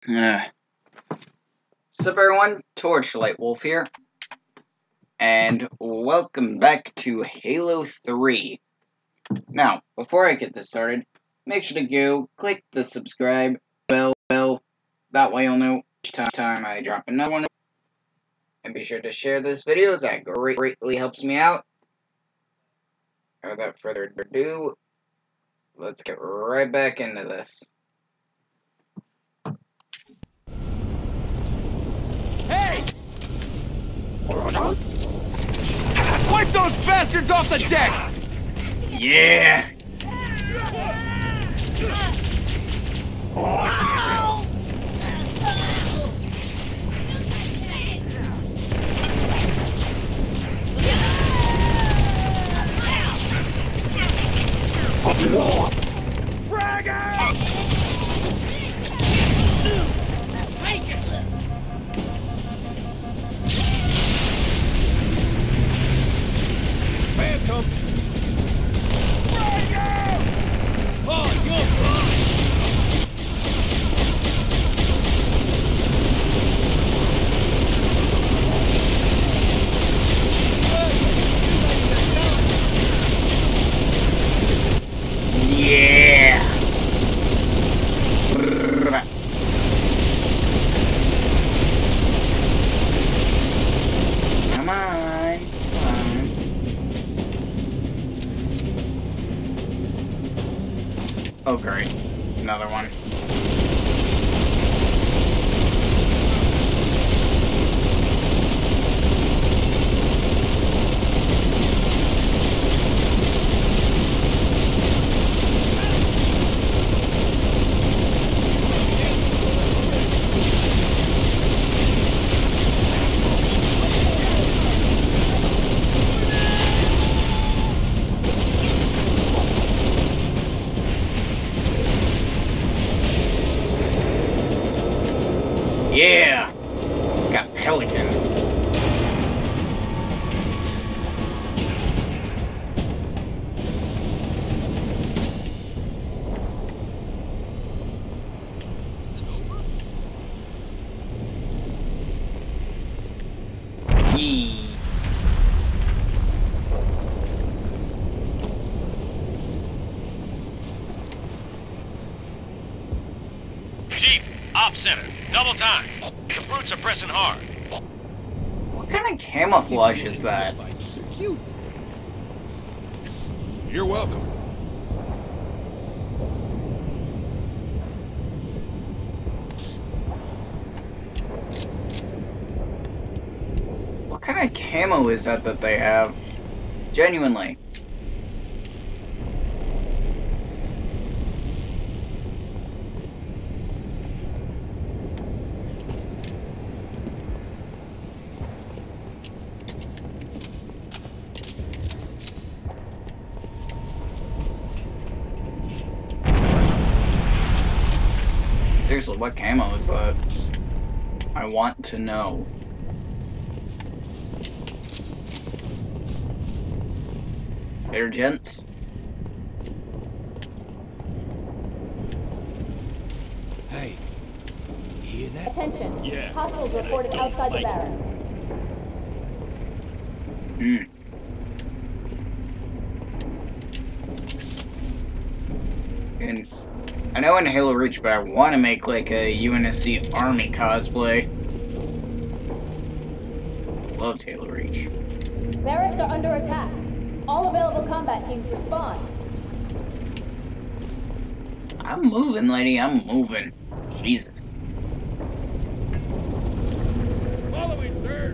Sup everyone, Torchlight Wolf here, and welcome back to Halo 3. Now, before I get this started, make sure to go click the subscribe bell, that way you'll know each time I drop another one, and be sure to share this video, that greatly helps me out. Without further ado, let's get right back into this. Hey! Wipe those bastards off the deck! Yeah! Frag out! Phantom! Frag out! Oh, you're Yeah! Come on. Oh great, another one. Yeah! Got Pelican. Yee. Chief, Op Center, double time. The brutes are pressing hard. What kind of camouflage is that? cute. You're welcome. What kind of camo is that they have? Genuinely. Seriously, what camo is that? I want to know. There, gents. Hey, you hear that? Attention. Yeah. Hostiles reported outside the barracks. And I know in Halo Reach, but I want to make like a UNSC Army cosplay. Loved Halo Reach. Barracks are under attack. All available combat teams respond. I'm moving, lady. I'm moving. Jesus. Following, sir.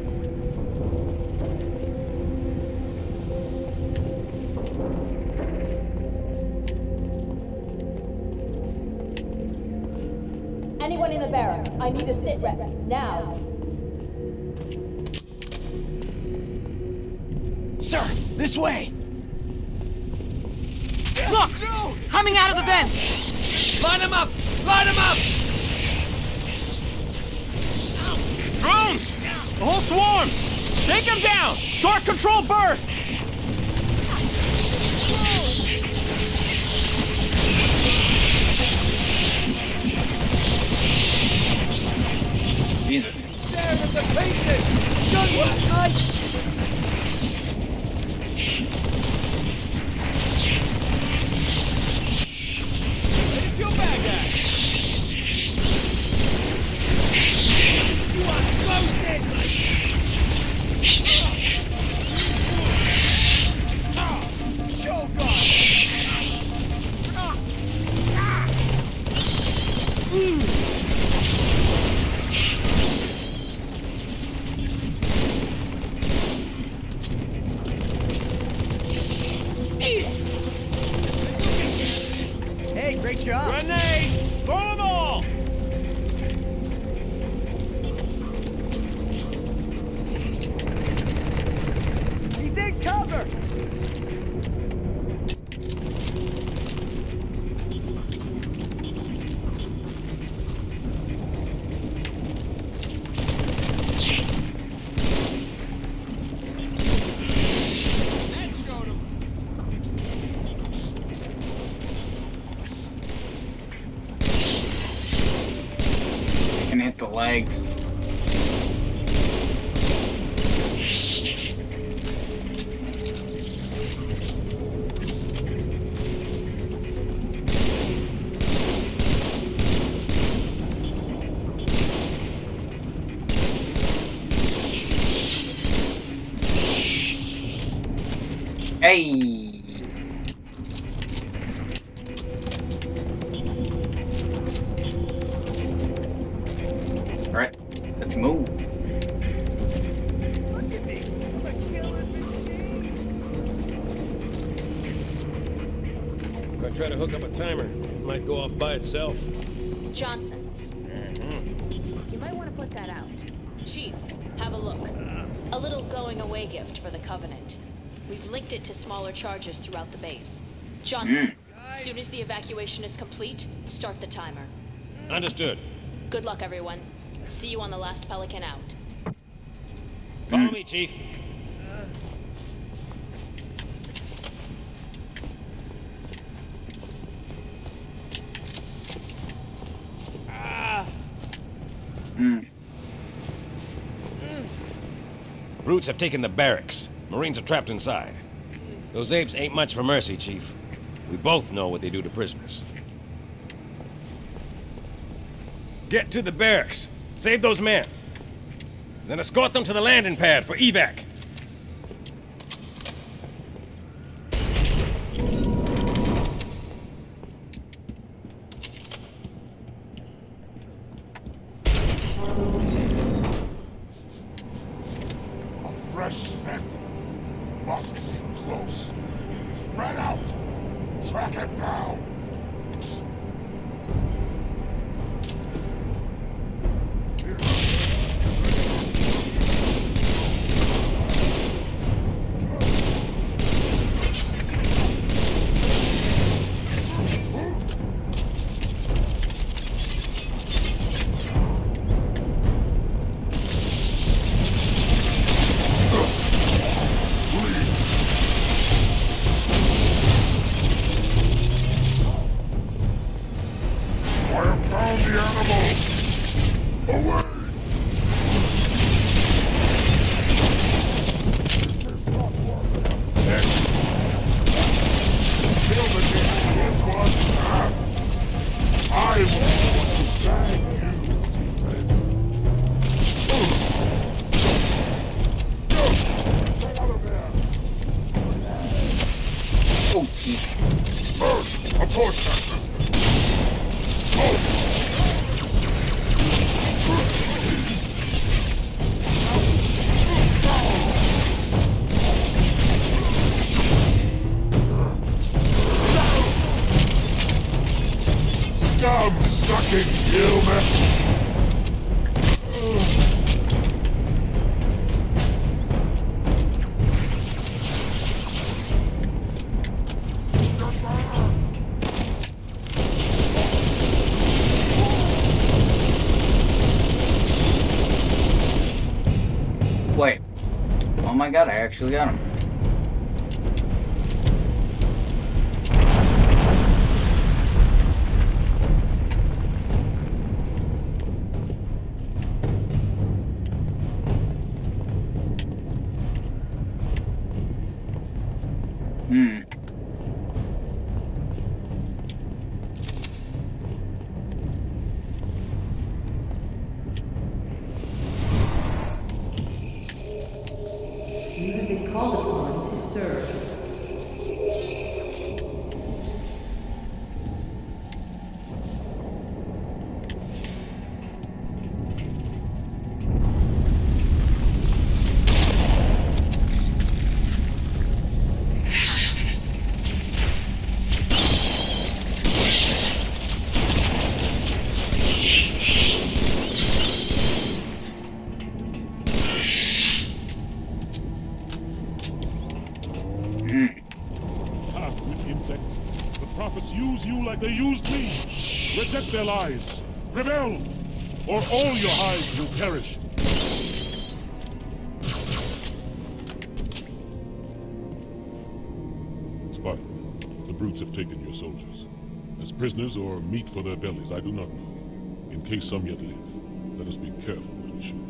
Anyone in the barracks, I need a sit rep. Now. Sir, this way. Look! Coming out of the vents! Line them up! Line them up! Drones! The whole swarm! Take them down! Short control burst! Great job. Grenades! Throw them all! He's in cover. That showed him. Can hit the legs. Hey! Alright, let's move. Look at me. I'm a killing machine. If I try to hook up a timer, it might go off by itself. Johnson, you might want to put that out. Chief, have a look. A little going-away gift for the Covenant. We've linked it to smaller charges throughout the base. Johnson, as soon as the evacuation is complete, start the timer. Understood. Good luck, everyone. See you on the last Pelican out. Follow me, Chief. Brutes have taken the barracks. Marines are trapped inside. Those apes ain't much for mercy, Chief. We both know what they do to prisoners. Get to the barracks. Save those men. Then escort them to the landing pad for evac. Fresh scent. Must be close. Spread out. Track it down. I have found the animal! Away! Kill the king, this one! I will thank you! Get out of there! Oh, jeez. Bird, approach that system! Scum-sucking human! Wait. Oh my god, I actually got him. You have been called upon like they used me. Reject their lies. Rebel, or all your hides will perish. Spartan, the brutes have taken your soldiers. As prisoners or meat for their bellies, I do not know. In case some yet live, let us be careful what we shoot.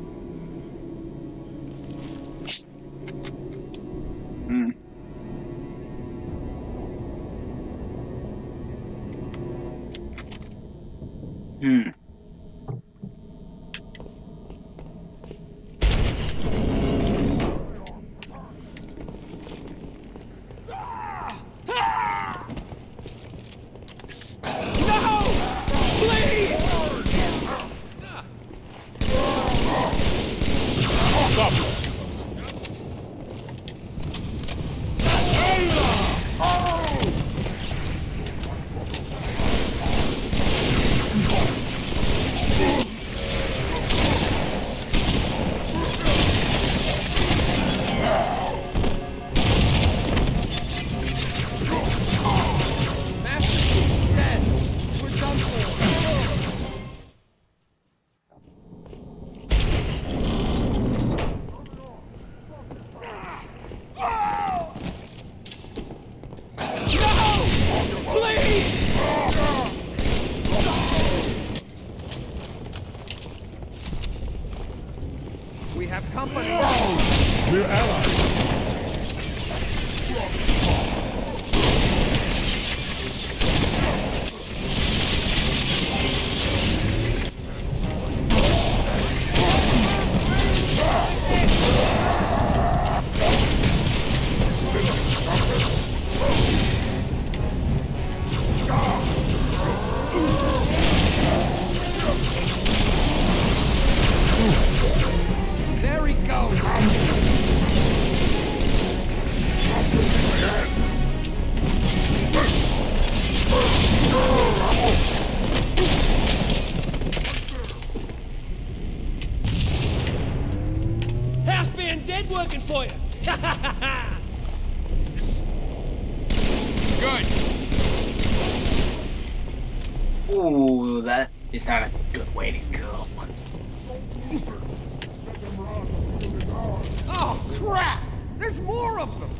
We have company. We're allies. There he goes. Half being dead working for you. Good. Ooh, that is not a good way to go. Oh, crap! There's more of them!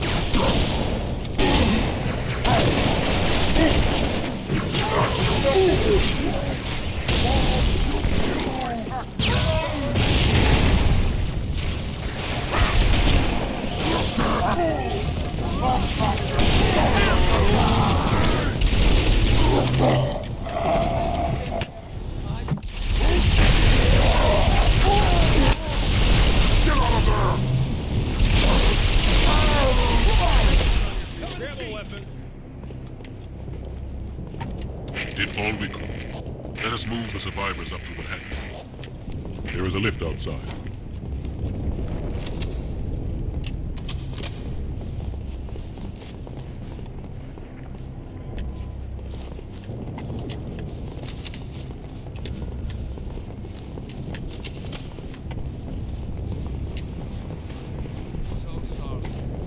Grab a weapon. Did all we could. Let us move the survivors up to the hangar. There is a lift outside. So sorry.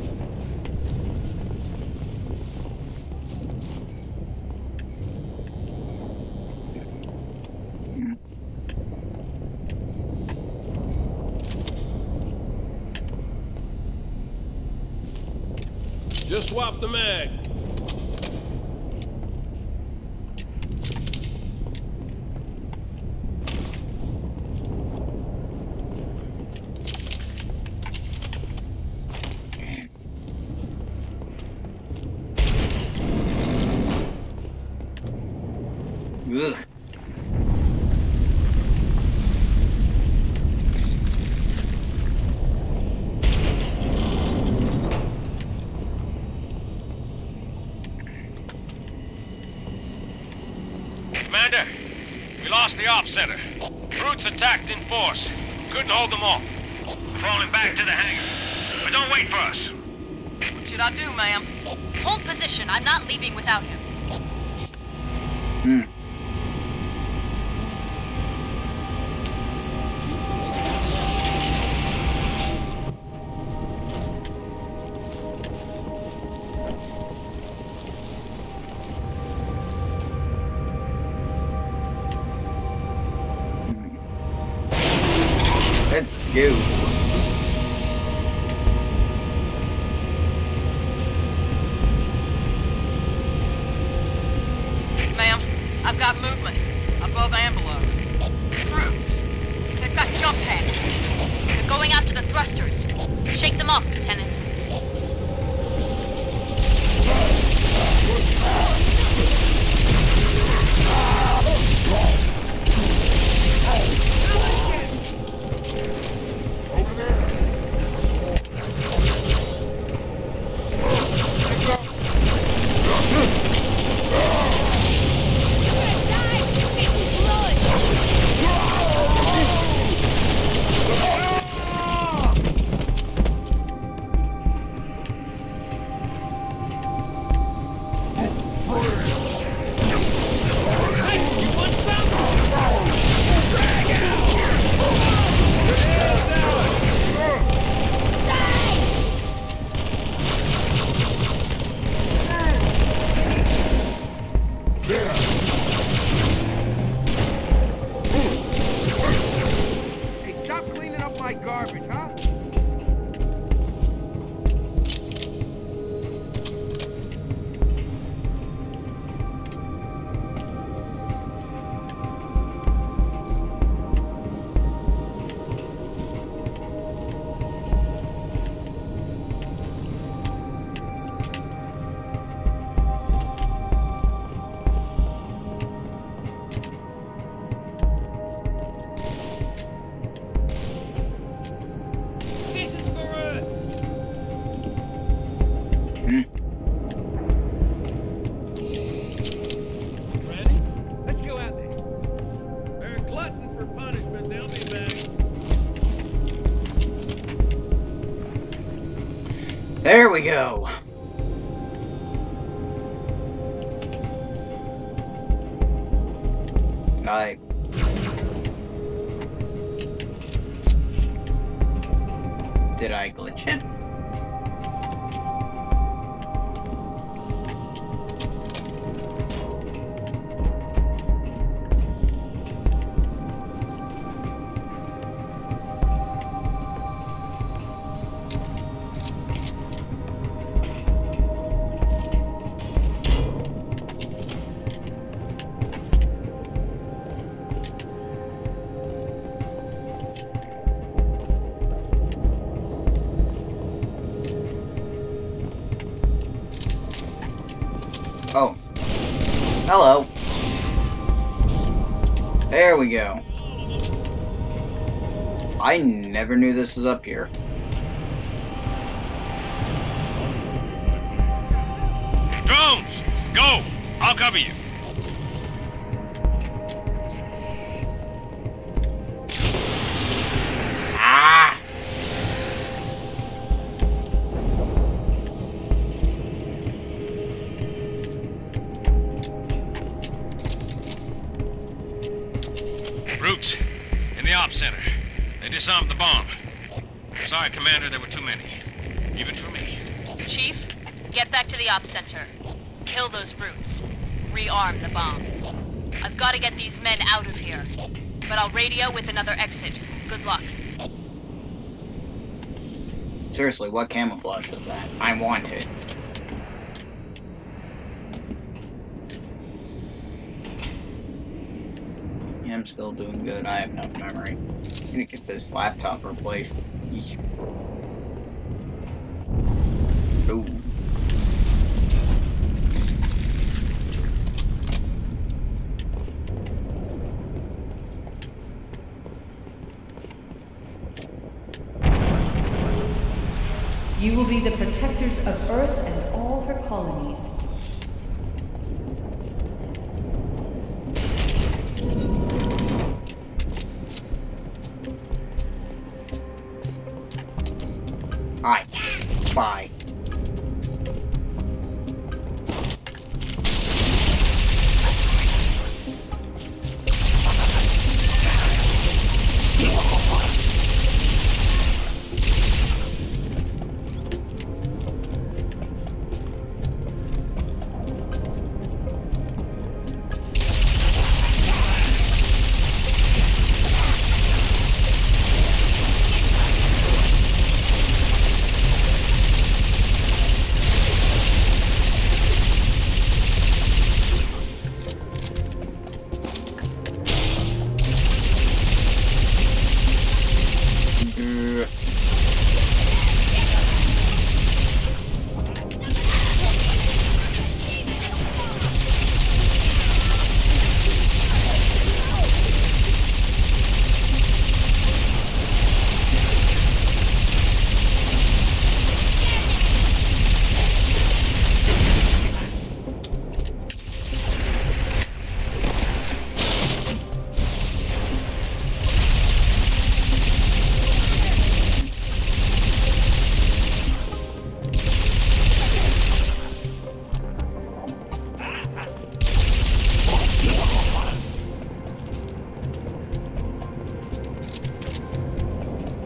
Just swap the mag. Ugh. Commander, we lost the ops center. Brutes attacked in force. Couldn't hold them off. Falling back to the hangar. But don't wait for us. What should I do, ma'am? Hold position. I'm not leaving without him. go. Ma'am, I've got movement. Above Ambler. Brutes. They've got jump pads. They're going after the thrusters. Shake them off, Lieutenant. Hey, stop cleaning up my garbage, huh? This is for Ready? Let's go out there. They're a glutton for punishment. They'll be back. There we go. Did I glitch it? Oh. Hello. There we go. I never knew this was up here. Drones, go! I'll cover you. Ah! Brutes, in the ops center. They disarmed the bomb. Sorry, Commander, there were too many. Even for me. Chief, get back to the ops center. Kill those brutes. Rearm the bomb. I've got to get these men out of here. But I'll radio with another exit. Good luck. Seriously, what camouflage was that? I want it. Yeah, I'm still doing good. I have enough memory. I'm gonna get this laptop replaced. Eesh. Ooh. You will be the protectors of Earth and all her colonies. Hi. Bye.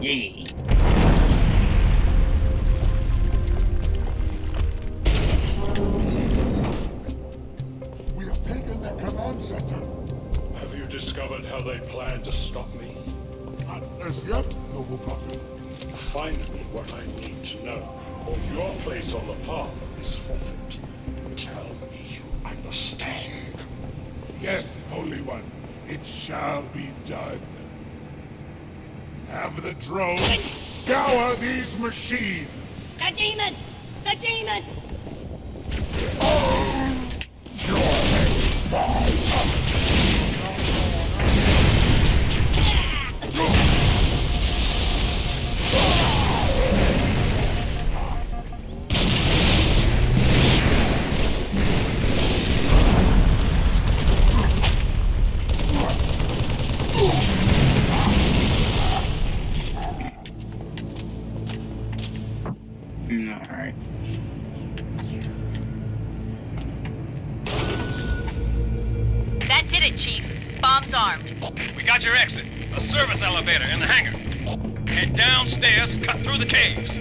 me. We have taken the command center. Have you discovered how they plan to stop me? Not as yet, noble prophet. Find me what I need to know, or your place on the path is forfeit. Tell me you understand. Yes, Holy One. It shall be done. Have the drones scour these machines. The demon! The demon! Alright. That did it, Chief. Bomb's armed. We got your exit. A service elevator in the hangar. Head downstairs, cut through the caves.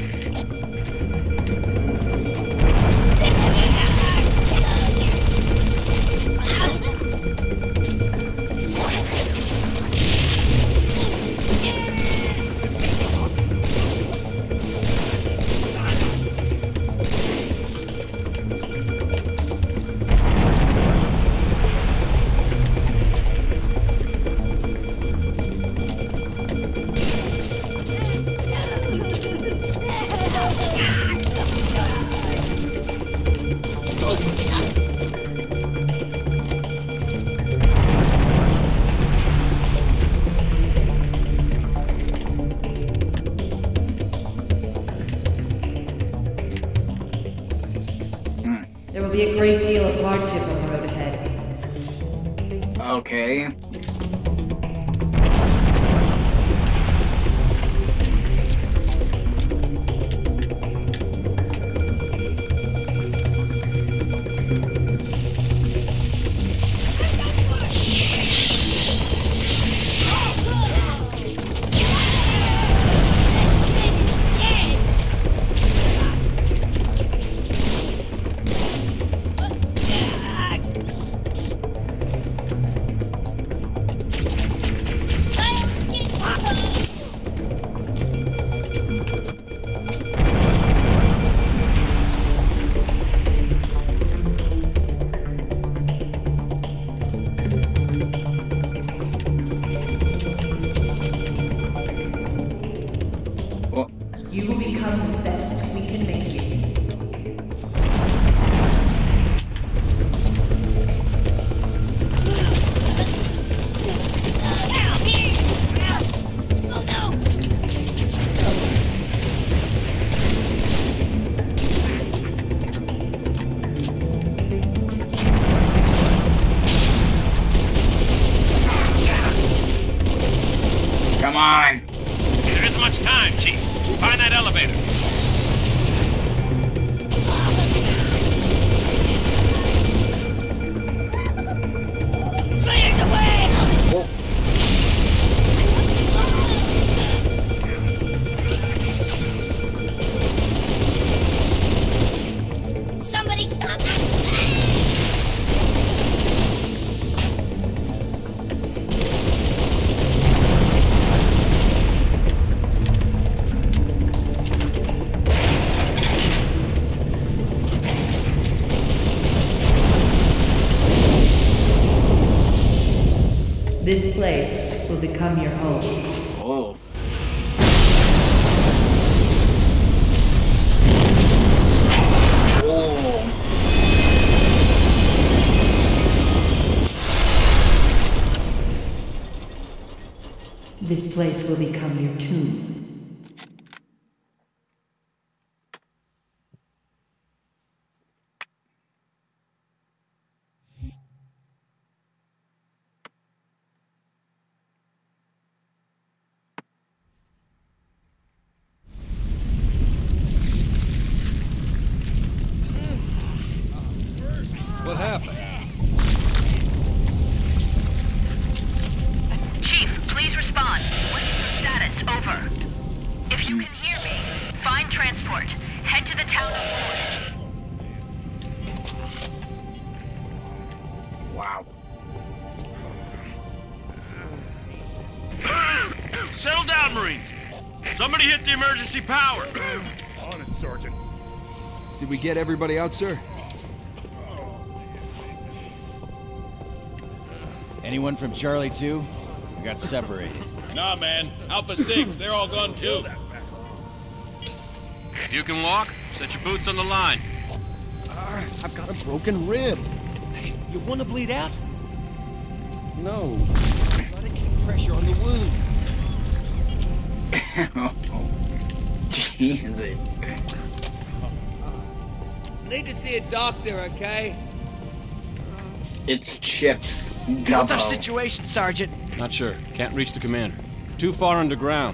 There will be a great deal of hardship on the road ahead. Okay. You will become the best we can make you. Come on. There isn't much time, Chief. Find that elevator. Clears away! Whoa. Somebody stop that! This place will become your home. Oh. Oh. This place will become your tomb. What happened? Chief, please respond. What is your status? Over. Count up. Wow. Settle down, Marines. Somebody hit the emergency power. On it, Sergeant. Did we get everybody out, sir? Anyone from Charlie 2? We got separated. Nah, man. Alpha 6, they're all gone too. If you can walk, set your boots on the line. I've got a broken rib. Hey, you want to bleed out? No. Gotta keep pressure on the wound. Jesus. Need to see a doctor, okay? It's Chips. What's our situation, Sergeant? Not sure. Can't reach the commander. Too far underground.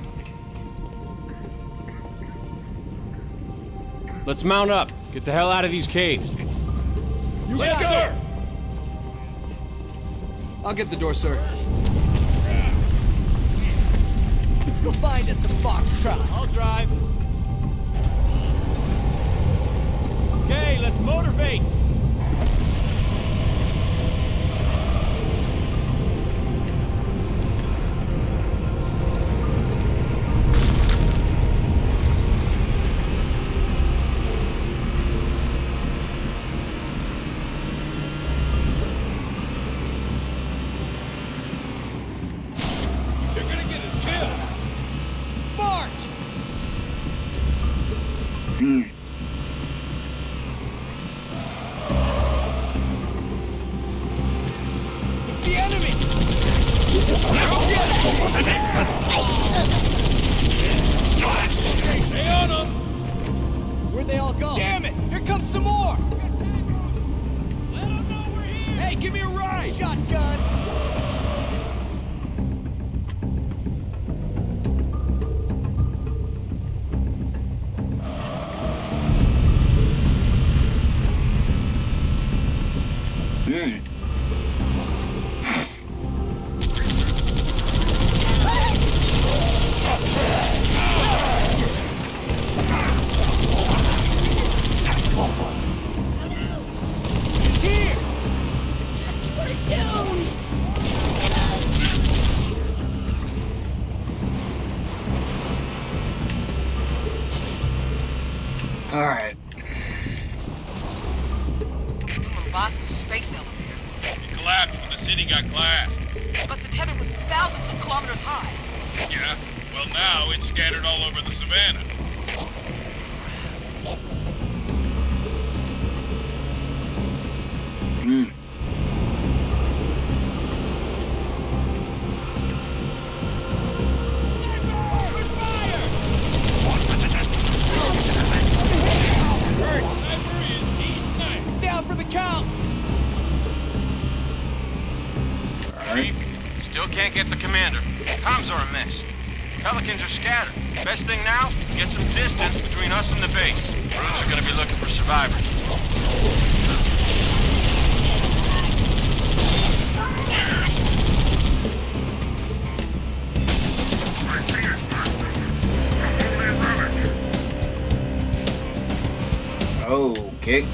Let's mount up. Get the hell out of these caves. Let's go! I'll get the door, sir. Let's go find us some foxtrots. I'll drive. Okay, let's motivate. Stay on them! Where'd they all go? Damn it! Here comes some more! Let them know we're here. Hey, give me a ride! Shotgun! Alright. Mombasa space elevator. It collapsed when the city got glassed. But the tether was thousands of kilometers high. Yeah? Well, now it's scattered all over the savannah. It's down for the count! Chief, still can't get the commander. Comms are a mess. Pelicans are scattered. Best thing now, get some distance between us and the base. Brutes are gonna be looking for survivors. Okay.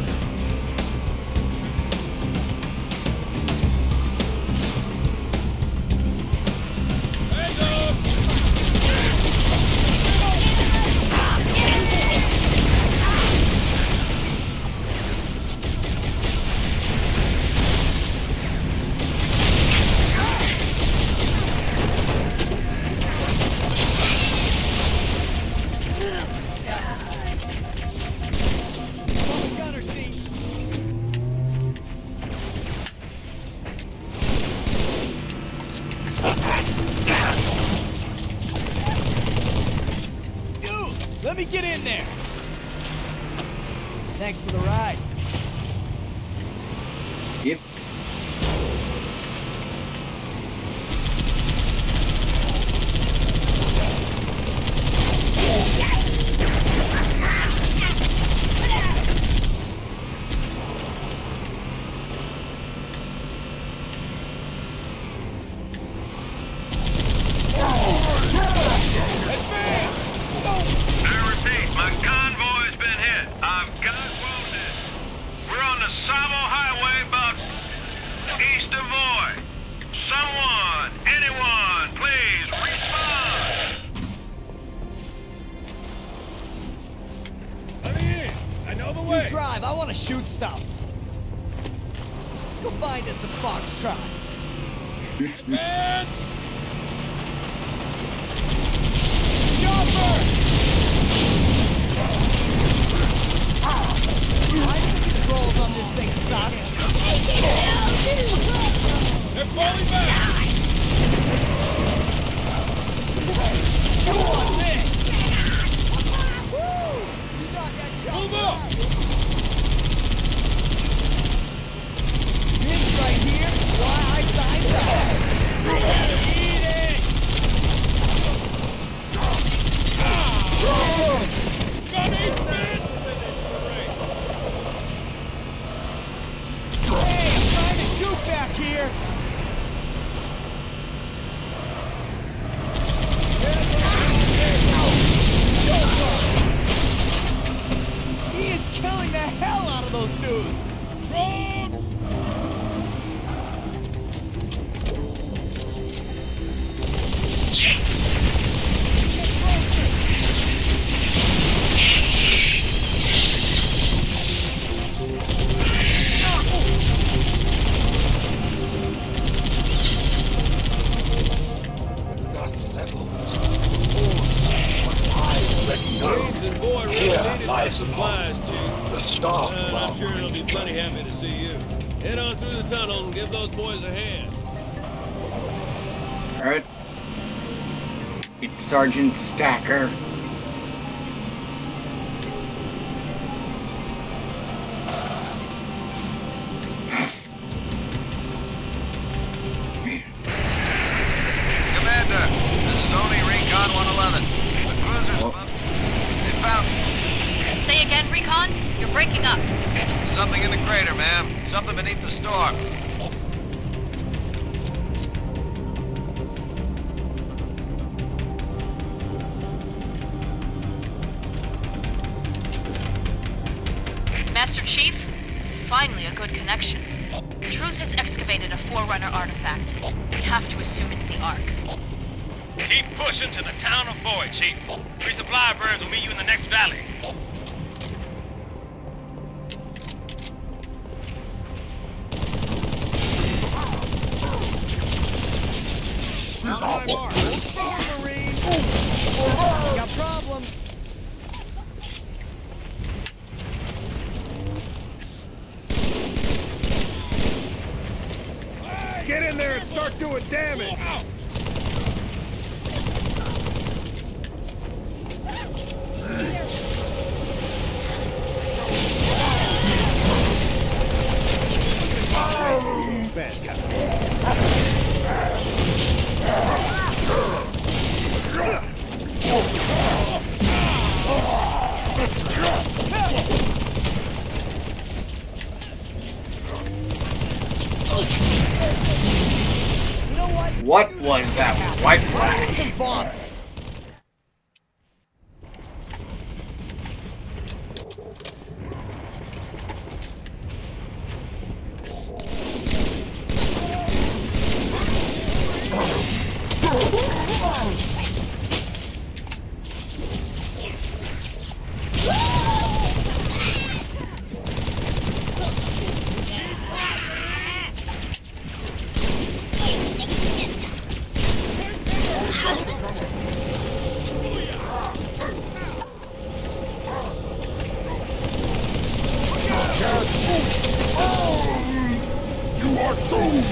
Gunner seat! Dude, let me get in there! Thanks for the ride. Yep. I repeat, my convoy's been hit. East of Void. Someone, anyone, please respond. Let me in. I know the way. You drive. I want to shoot stuff. Let's go find us some foxtrots. Advance! Chopper! I think the controls on this thing suck. They're falling back! Chew on this! Woo! You got that chopper. Move up! This right here is why I signed up. Eat it! Got 8 minutes! Hey, I'm trying to shoot back here. He is killing the hell out of those dudes. Wrong! That settles. Marines and Boy really Here needed lies some the supplies, path. Chief. The start of And our I'm sure they'll be great plenty journey. happy to see you. Head on through the tunnel and give those boys a hand. Alright. It's Sergeant Stacker. Commander, this is only Recon 111. The cruiser's above. They found Say again, Recon? You're breaking up. something in the crater, ma'am. Something beneath the storm. Master Chief? Finally a good connection. Truth has excavated a Forerunner artifact. We have to assume it's the Ark. Keep pushing to the town of Void, Chief. Resupply birds will meet you in the next valley. Not my mark. Hold still, Marine. Got problems. Get in there and start doing damage! Bad guy. You know what? What was that white flag? Don't even bother. You are doomed!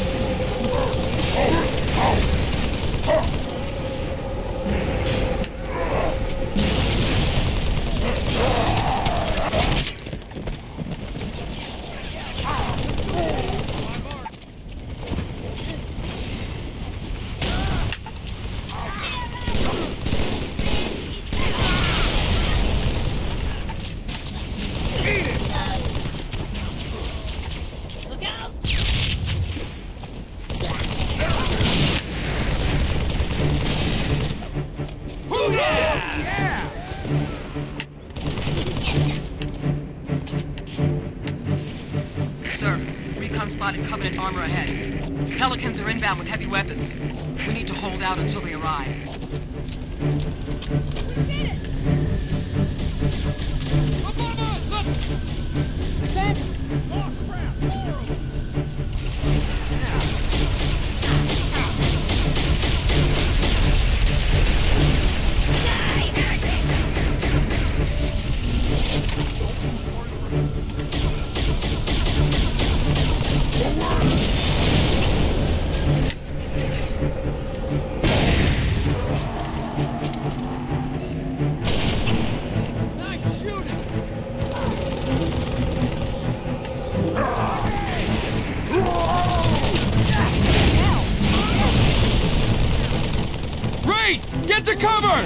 Sir, Recon spotted Covenant armor ahead. Pelicans are inbound with heavy weapons. We need to hold out until they arrive. Get to cover!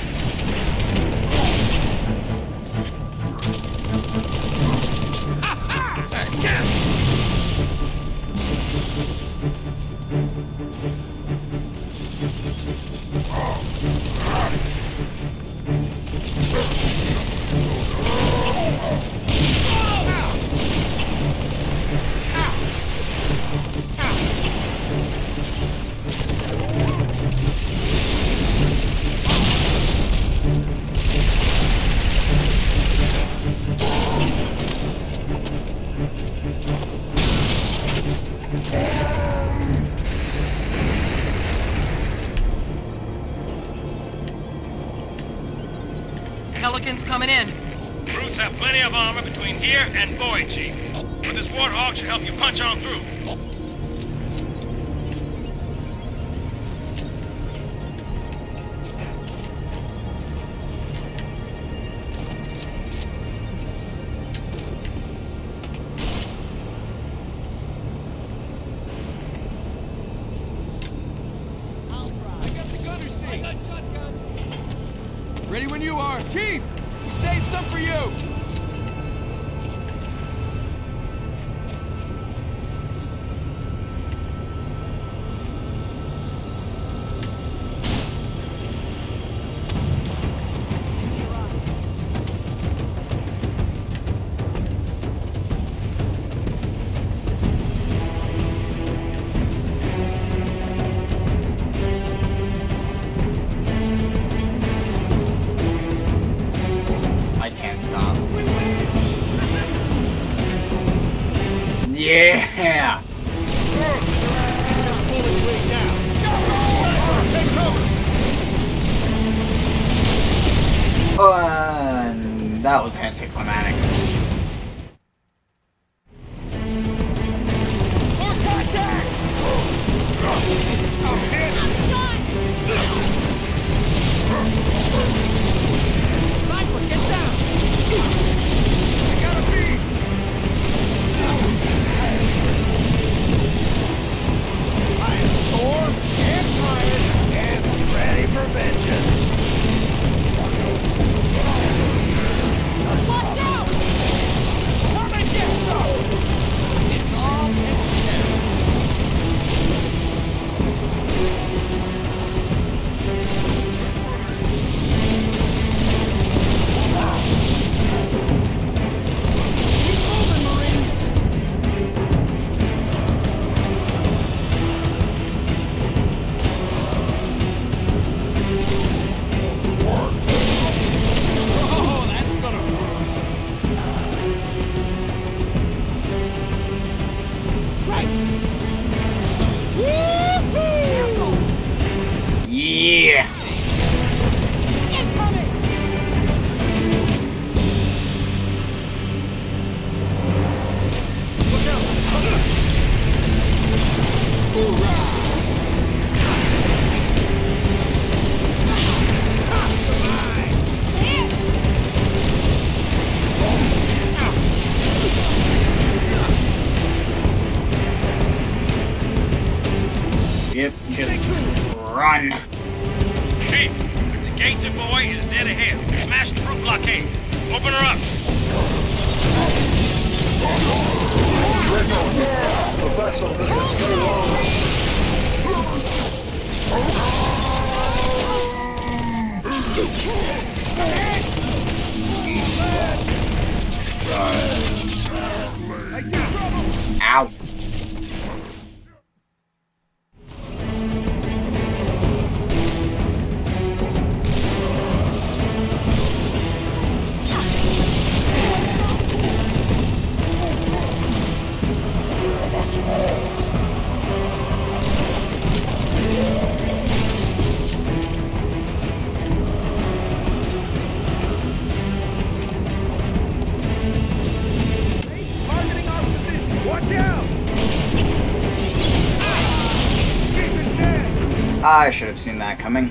Pelicans coming in. Brutes have plenty of armor between here and Boyd, Chief. But this Warthog should help you punch on through. Ready when you are. Chief, we saved some for you. Yeah! That was anticlimactic. More contacts! Sniper, get down! I got a beat! I am sore and tired and ready for vengeance. Watch out! Come and get some! It's all picture. Keep moving, Marine! Oh, that's gonna hurt. Right. Woo-hoo! Yeah! Incoming! Look out! Hoorah! Yep, just run. Chief, the gate to Boy is dead ahead. Smash the brute blockade. Open her up. The vessel that is so long. I see trouble! Ow. I should have seen that coming.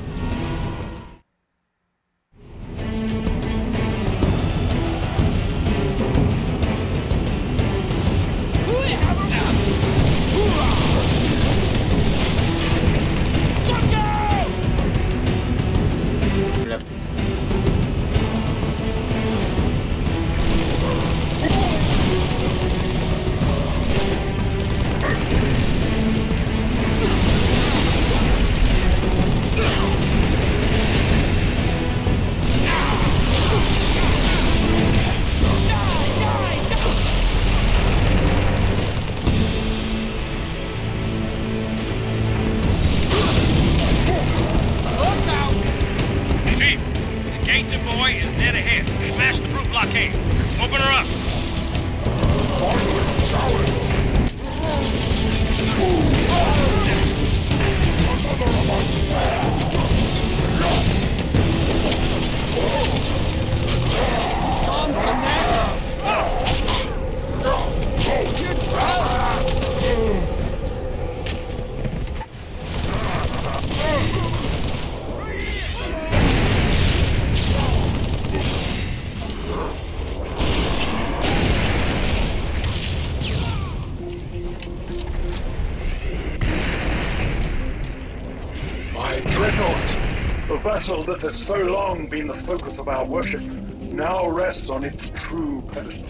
The vessel that has so long been the focus of our worship now rests on its true pedestal.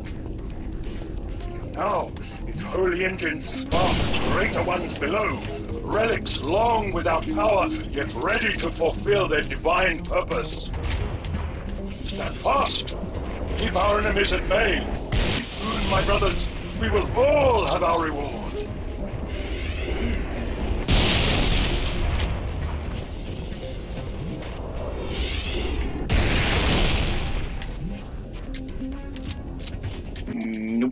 Even now, its holy engines spark greater ones below, relics long without power, yet ready to fulfill their divine purpose. Stand fast! Keep our enemies at bay! Soon, my brothers, we will all have our reward! Nope.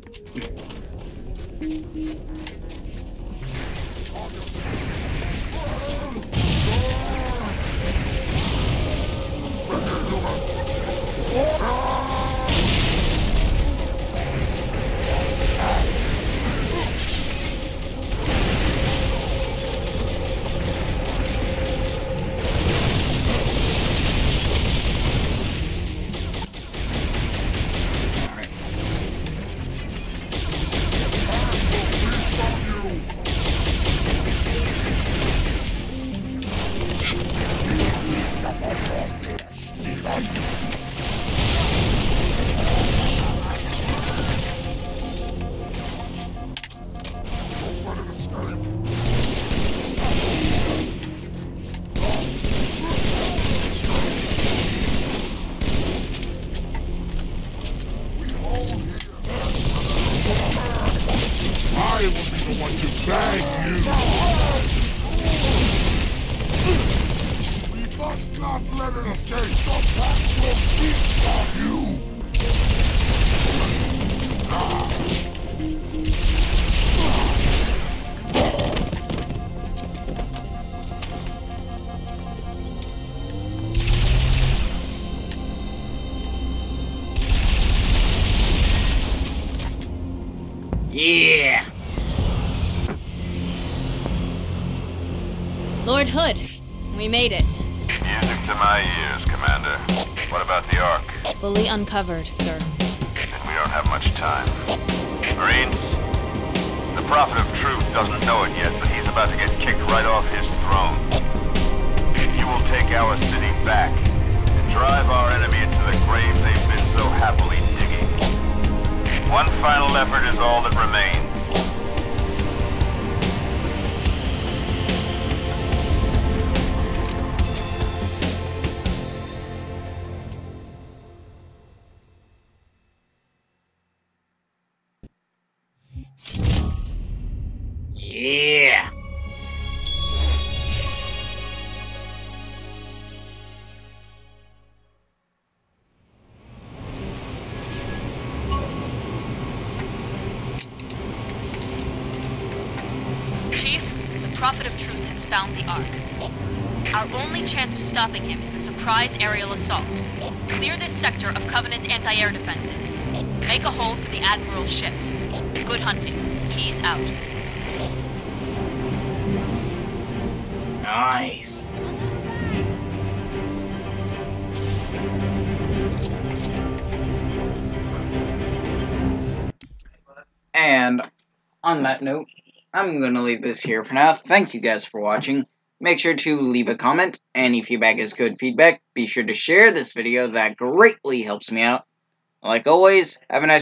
I will be the one to bag you! We must not let it escape! The pack will feast on you! Yeah! Lord Hood, we made it. Music to my ears, Commander. What about the Ark? Fully uncovered, sir. Then we don't have much time. Marines, the Prophet of Truth doesn't know it yet, but he's about to get kicked right off his throne. You will take our city back and drive our enemy into the graves they've been so happily digging. One final effort is all that remains. Yeah! Chief, the Prophet of Truth has found the Ark. Our only chance of stopping him is a surprise aerial assault. Clear this sector of Covenant anti-air defenses. Make a hole for the Admiral's ships. Good hunting. He's out. Nice. And on that note, I'm going to leave this here for now. Thank you guys for watching. Make sure to leave a comment. Any feedback is good feedback. Be sure to share this video. That greatly helps me out. Like always, have a nice